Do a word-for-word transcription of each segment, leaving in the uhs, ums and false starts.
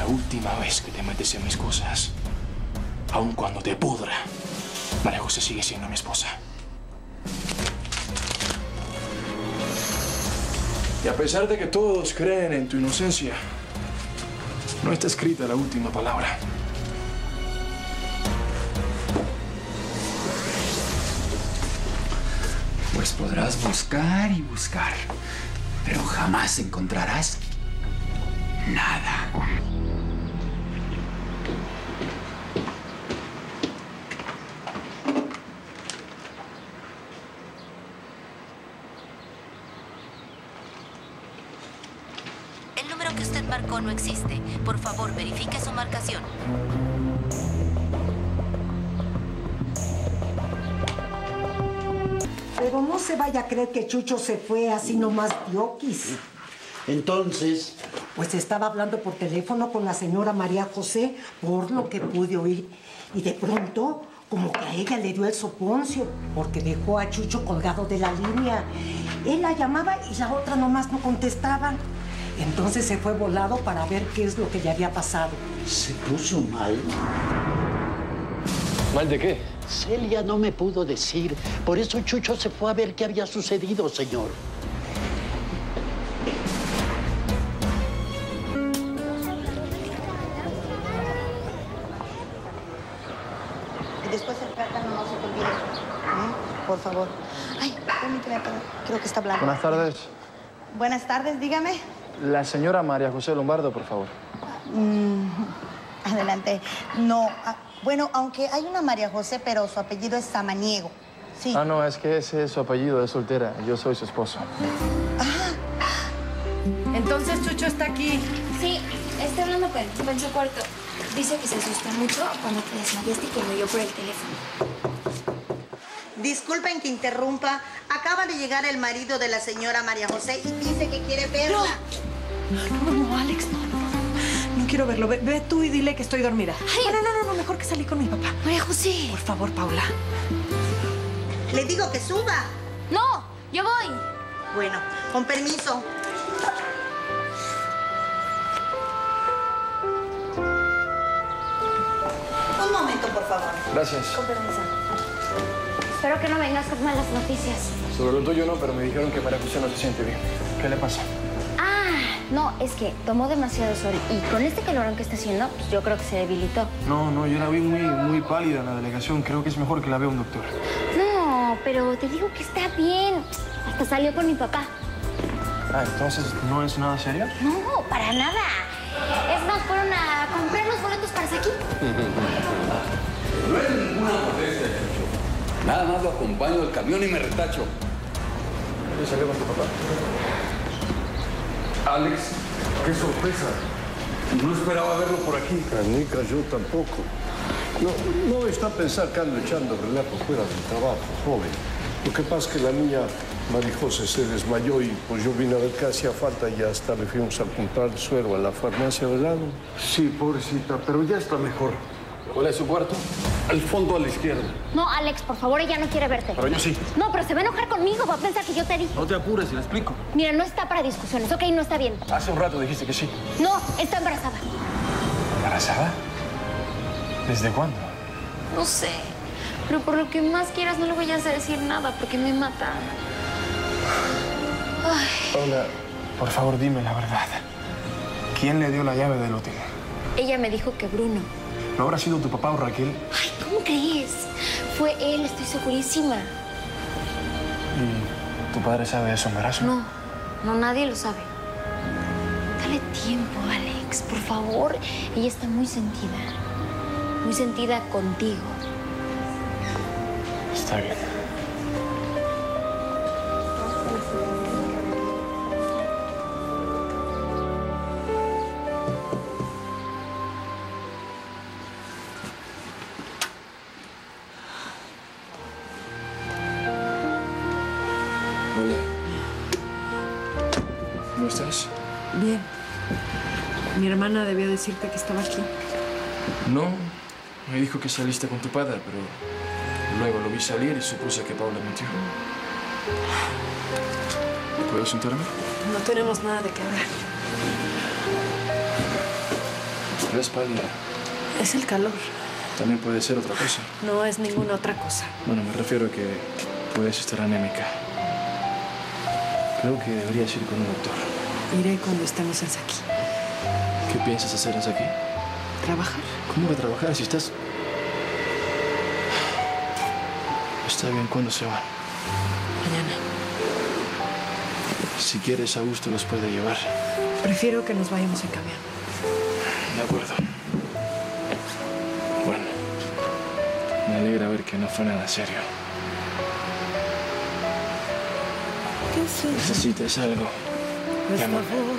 la última vez que te metes en mis cosas. Aun cuando te pudra, María José sigue siendo mi esposa. Y a pesar de que todos creen en tu inocencia, no está escrita la última palabra. Pues podrás buscar y buscar, pero jamás encontrarás nada. El número que usted marcó no existe. Por favor, verifique su marcación. Pero no se vaya a creer que Chucho se fue así nomás de oquis. Entonces, Pues estaba hablando por teléfono con la señora María José, por lo que pude oír. Y de pronto, como que a ella le dio el soponcio, porque dejó a Chucho colgado de la línea. Él la llamaba y la otra nomás no contestaban. Entonces se fue volado para ver qué es lo que le había pasado. se puso mal. ¿Mal de qué? Celia no me pudo decir. Por eso Chucho se fue a ver qué había sucedido, señor. Y después el plátano no se te olvide. ¿Eh? Por favor. Ay, permíteme, pero creo que está hablando. Buenas tardes. Buenas tardes, dígame. La señora María José Lombardo, por favor. Mm, adelante. No, ah, bueno, aunque hay una María José, pero su apellido es Samaniego. Sí. Ah, no, es que ese es su apellido, es soltera. Yo soy su esposo. Entonces Chucho está aquí. Sí, estoy hablando con él, va en su cuarto. Dice que se asustó mucho cuando te desmayaste y que me dio por el teléfono. Disculpen que interrumpa. Acaba de llegar el marido de la señora María José y dice que quiere verla. No, no, no, Alex, no, no, no. No quiero verlo. Ve, ve tú y dile que estoy dormida. Ay. No, no, no, no, mejor que salí con mi papá. María José. Por favor, Paula. Le digo que suba. No, yo voy. Bueno, con permiso. Un momento, por favor. Gracias. Con permiso. Espero que no vengas con malas noticias. Sobre lo tuyo no, pero me dijeron que María José no se siente bien. ¿Qué le pasa? Ah, no, es que tomó demasiado sol y con este calorón que está haciendo, pues yo creo que se debilitó. No, no, yo la vi muy, muy pálida en la delegación. Creo que es mejor que la vea un doctor. No, pero te digo que está bien. Hasta salió con mi papá. Ah, entonces, ¿no es nada serio? No, para nada. Es más, fueron a comprar los boletos para aquí. No es ninguna molestia, Chucho. Nada más lo acompaño del camión y me retacho. ¿Ya salió con tu papá? Alex, qué sorpresa. No esperaba verlo por aquí. Canica, yo tampoco. No, no está a pensar que ando echando relajo fuera del trabajo, joven. Lo que pasa es que la niña María José se desmayó y pues yo vine a ver qué hacía falta y hasta le fuimos a comprar suero a la farmacia del lado. Sí, pobrecita, pero ya está mejor. ¿Cuál es su cuarto? Al fondo a la izquierda. No, Alex, por favor, ella no quiere verte. Pero yo sí. No, pero se va a enojar conmigo, va a pensar que yo te dije. No te apures, le explico. Mira, no está para discusiones, ok, no está bien. Hace un rato dijiste que sí. No, está embarazada. ¿Embarazada? ¿Desde cuándo? No sé, pero por lo que más quieras no le voy a decir nada porque me mata. Ay. Paula, por favor, dime la verdad. ¿Quién le dio la llave del hotel? Ella me dijo que Bruno. ¿No habrá sido tu papá o Raquel? Ay, ¿cómo crees? Fue él, estoy segurísima. ¿Y tu padre sabe de su embarazo? No, no, nadie lo sabe. Dale tiempo, Alex, por favor. Ella está muy sentida. Muy sentida contigo. Está bien. Hola. ¿Cómo estás? Bien. Mi hermana debió decirte que estaba aquí. No, me dijo que saliste con tu padre, pero luego lo vi salir y supuse que Paula mintió. ¿Puedo sentarme? No tenemos nada de qué hablar. Te ves pálida. Es el calor. También puede ser otra cosa. No es ninguna otra cosa. Bueno, me refiero a que puedes estar anémica. Creo que deberías ir con un doctor. Iré cuando estemos en Saki. ¿Qué piensas hacer en Saki? ¿Trabajar? ¿Cómo que trabajar si estás...? Está bien, ¿cuándo se van? Mañana. Si quieres, Augusto los puede llevar. Prefiero que nos vayamos en camión. De acuerdo. Bueno, me alegra ver que no fue nada serio. ¿Necesitas algo? Llámame.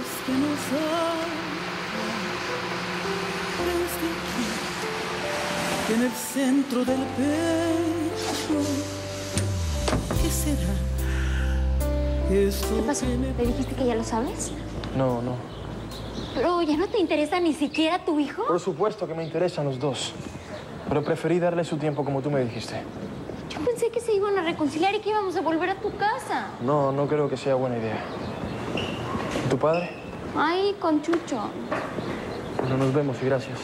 En el centro del pecho, ¿qué será? ¿Qué pasó? ¿Le dijiste que ya lo sabes? No, no. Pero ya no te interesa ni siquiera tu hijo. Por supuesto que me interesan los dos. Pero preferí darle su tiempo como tú me dijiste. Yo pensé que se iban a reconciliar y que íbamos a volver a tu casa. No, no creo que sea buena idea. ¿Y tu padre? Ay, con Chucho. Bueno, nos vemos y gracias.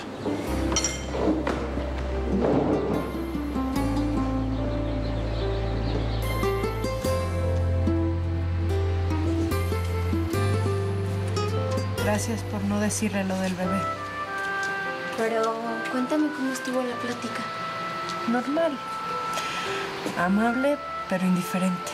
Gracias por no decirle lo del bebé. Pero cuéntame cómo estuvo la plática. Normal. Amable, pero indiferente.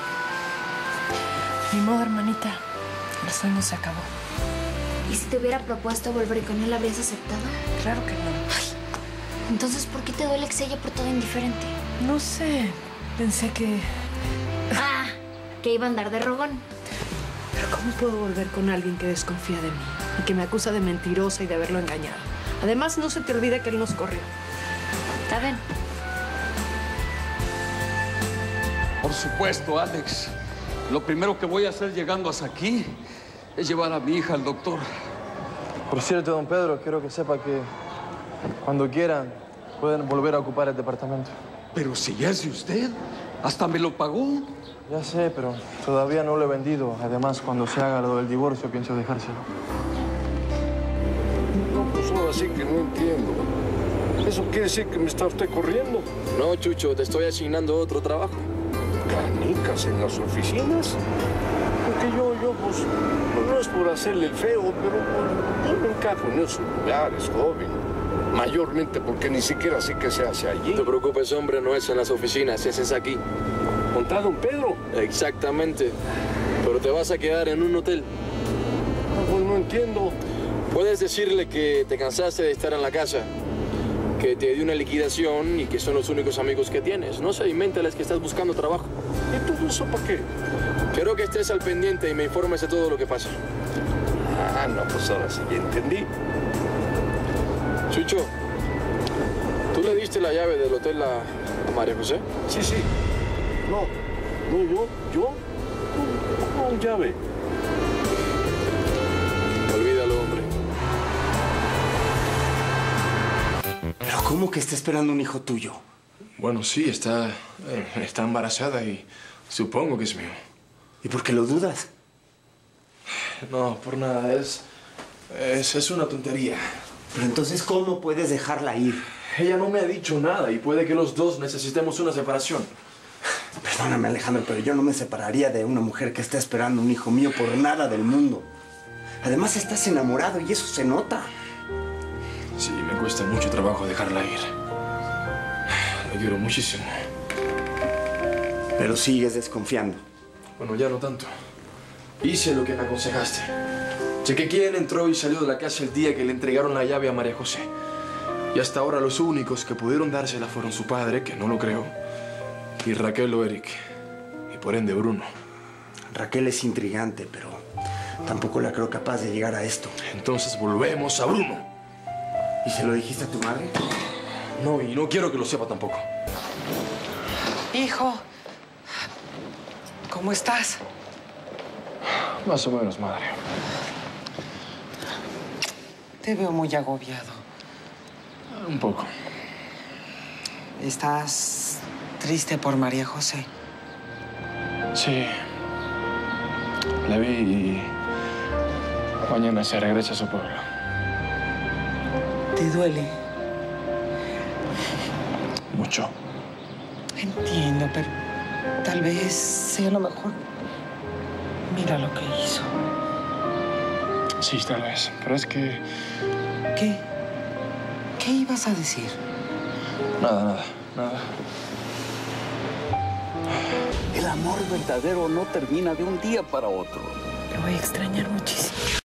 Ni modo, hermanita. El sueño se acabó. ¿Y si te hubiera propuesto volver con él, habrías aceptado? Claro que no. Ay, entonces, ¿por qué te duele que se haya portado indiferente? No sé. Pensé que... Ah, que iba a andar de rogón. Pero ¿cómo puedo volver con alguien que desconfía de mí y que me acusa de mentirosa y de haberlo engañado? Además, no se te olvide que él nos corrió. Está bien. Por supuesto, Alex. Lo primero que voy a hacer llegando hasta aquí es llevar a mi hija al doctor. Por cierto, don Pedro, quiero que sepa que cuando quieran pueden volver a ocupar el departamento. Pero si ya es de usted, hasta me lo pagó. Ya sé, pero todavía no lo he vendido. Además, cuando se haga lo del divorcio, pienso dejárselo. No, pues ahora sí que no entiendo. ¿Eso quiere decir que me está usted corriendo? No, Chucho, te estoy asignando otro trabajo. ¿Canicas en las oficinas? Porque yo, yo, pues, no es por hacerle el feo, pero pues, yo no encajo en esos lugares, joven. Mayormente porque ni siquiera sé qué se hace allí. No te preocupes, hombre, no es en las oficinas, ese es aquí. ¿Contá, don Pedro? Exactamente. Pero te vas a quedar en un hotel. Ah, pues no entiendo. Puedes decirle que te cansaste de estar en la casa, que te dio una liquidación y que son los únicos amigos que tienes. No sé, invéntales que estás buscando trabajo. ¿Y todo eso para qué? Quiero que estés al pendiente y me informes de todo lo que pasa. Ah, no, pues ahora sí ya entendí. Chucho, ¿tú le diste la llave del hotel a, a María José? Sí, sí. No, no, yo, yo, no, no, llave. Olvídalo, hombre. ¿Pero cómo que está esperando un hijo tuyo? Bueno, sí, está, eh, está embarazada y supongo que es mío. ¿Y por qué lo dudas? No, por nada, es, es, es una tontería. Pero entonces, ¿cómo puedes dejarla ir? Ella no me ha dicho nada y puede que los dos necesitemos una separación. Perdóname, Alejandro, pero yo no me separaría de una mujer que está esperando un hijo mío por nada del mundo. Además, estás enamorado y eso se nota. Sí, me cuesta mucho trabajo dejarla ir. La quiero muchísimo. Pero sigues desconfiando. Bueno, ya no tanto. Hice lo que me aconsejaste. Chequé quién entró y salió de la casa el día que le entregaron la llave a María José. Y hasta ahora los únicos que pudieron dársela fueron su padre, que no lo creo, y Raquel o Eric. Y por ende, Bruno. Raquel es intrigante, pero tampoco la creo capaz de llegar a esto. Entonces volvemos a Bruno. ¿Y se lo dijiste a tu madre? No, y no quiero que lo sepa tampoco. Hijo, ¿cómo estás? Más o menos, madre. Te veo muy agobiado. Un poco. ¿Estás triste por María José? Sí. La vi y mañana se regresa a su pueblo. ¿Te duele? Mucho. Entiendo, pero tal vez sea lo mejor. Mira lo que hizo. Sí, tal vez. Pero es que... ¿Qué? ¿Qué ibas a decir? Nada, nada, nada. El amor verdadero no termina de un día para otro. Te voy a extrañar muchísimo.